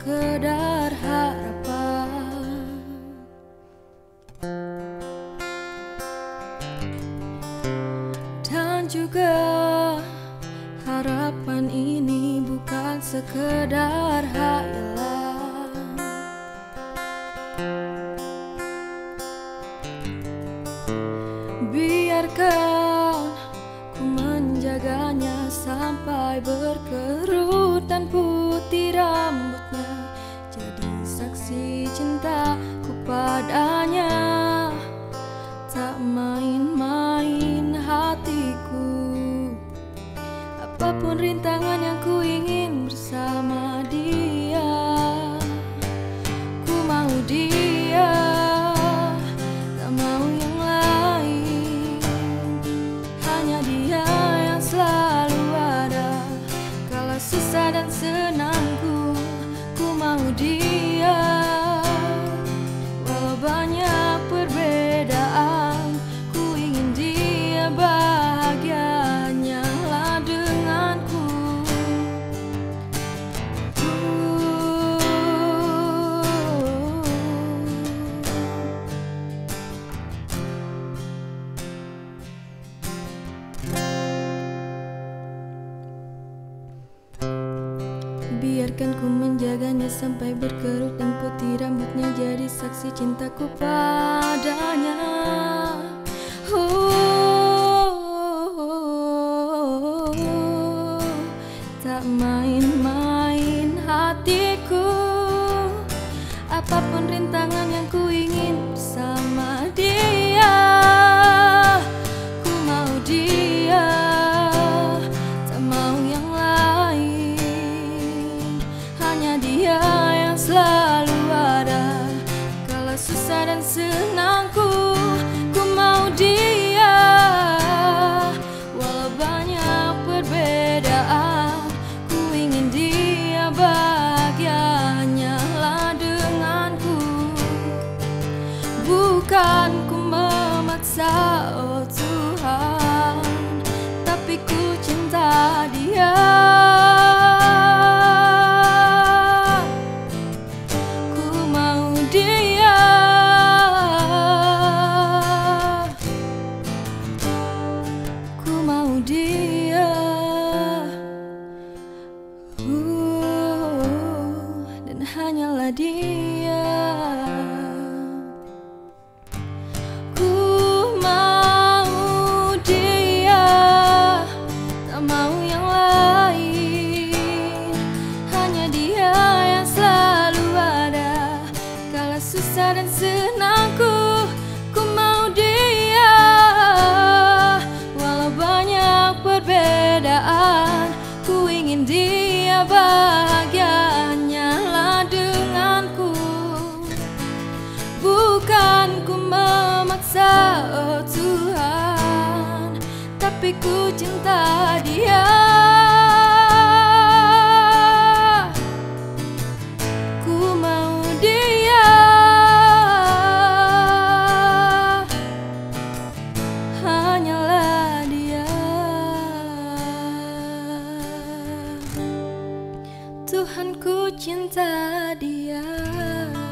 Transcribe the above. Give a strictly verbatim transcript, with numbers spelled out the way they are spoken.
sekedar harapan. Dan juga harapan ini bukan sekedar hayalan. Biarkan ku menjaganya sampai berkerut dan putih rambutnya, jadi saksi cintaku padanya. Tak main-main hatiku, apapun rintangan yang ku ingin bersama dia. Ku mau dia, tak mau yang lain. Hanya dia yang selalu ada kala susah dan senangku. Ku mau dia, walau banyak perbedaan. Ku ingin dia bahagia, hanyalah denganku. Biarkan ku menjaganya sampai berkerut dan putih rambutnya, jadi saksi cintaku padanya. Oh, tak main-main hatiku, apapun rintangan yang ku ingin bersama dia. Ku mau dia, tak mau yang lain. Hanya dia yang selalu ada kala susah dan senangku. Ku mau dia, walau banyak perbedaan. Ku ingin dia bahagia, hanyalah denganku. Bukan ku memaksa, oh Tuhan, tapi ku cinta dia. Dia, uh, dan hanyalah dia. Ku mau dia, tak mau yang lain. Hanya dia yang selalu ada kala susah dan senangku. Ku mau dia, walau banyak perbedaan. Ku ingin dia bahagia, hanyalah denganku. Bukan ku memaksa, oh Tuhan, tapi ku cinta dia. Ku mau dia, hanyalah dia. Tuhan, ku cinta dia.